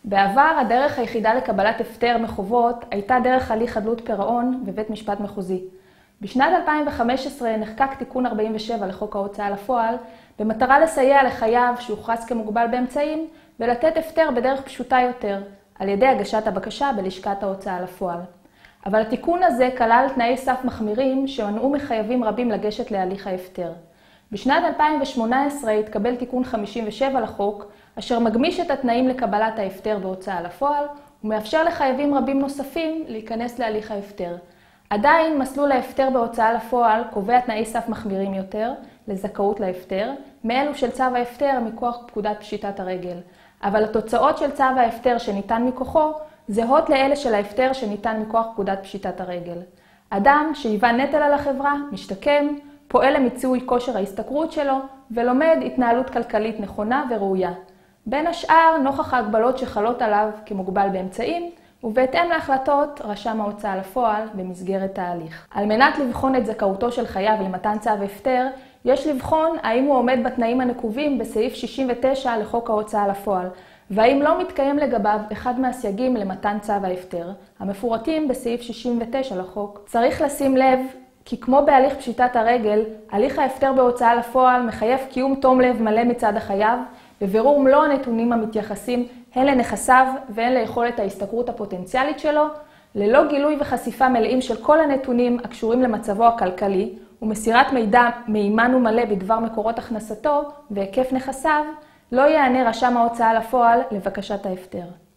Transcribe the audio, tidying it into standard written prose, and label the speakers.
Speaker 1: בעבר הדרך היחידה לקבלת הפטר מחובות הייתה דרך הליך חדלות פירעון בבית משפט מחוזי. בשנת 2015 נחקק תיקון 47 לחוק ההוצאה לפועל, במטרה לסייע לחייב שהוכרז כמוגבל באמצעים ולתת הפטר בדרך פשוטה יותר, על ידי הגשת הבקשה בלשכת ההוצאה לפועל. אבל התיקון הזה כלל תנאי סף מחמירים שמנעו מחייבים רבים לגשת להליך ההפטר. בשנת 2018 התקבל תיקון 57 לחוק, אשר מגמיש את התנאים לקבלת ההפטר בהוצאה לפועל, ומאפשר לחייבים רבים נוספים להיכנס להליך ההפטר. עדיין מסלול ההפטר בהוצאה לפועל קובע תנאי סף מחמירים יותר לזכאות להפטר, מאלו של צו ההפטר מכוח פקודת פשיטת הרגל. אבל התוצאות של צו ההפטר שניתן מכוחו זהות לאלה של ההפטר שניתן מכוח פקודת פשיטת הרגל. אדם שהיווה נטל על החברה, משתקם, פועל למיצוי כושר ההשתכרות שלו ולומד התנהלות כלכלית נכונה וראויה. בין השאר, נוכח ההגבלות שחלות עליו כמוגבל באמצעים, ובהתאם להחלטות רשם ההוצאה לפועל במסגרת ההליך. על מנת לבחון את זכאותו של חייב למתן צו הפטר, יש לבחון האם הוא עומד בתנאים הנקובים בסעיף 69 לחוק ההוצאה לפועל, והאם לא מתקיים לגביו אחד מהסייגים למתן צו ההפטר, המפורטים בסעיף 69 לחוק. צריך לשים לב כי כמו בהליך פשיטת הרגל, הליך ההפטר בהוצאה לפועל מחייב קיום תום לב מלא מצד החייב, בבירור מלוא הנתונים המתייחסים הן לנכסיו והן ליכולת ההשתכרות הפוטנציאלית שלו, ללא גילוי וחשיפה מלאים של כל הנתונים הקשורים למצבו הכלכלי, ומסירת מידע מהימן ומלא בדבר מקורות הכנסתו והיקף נכסיו, לא יענה רשם ההוצאה לפועל לבקשת ההפטר.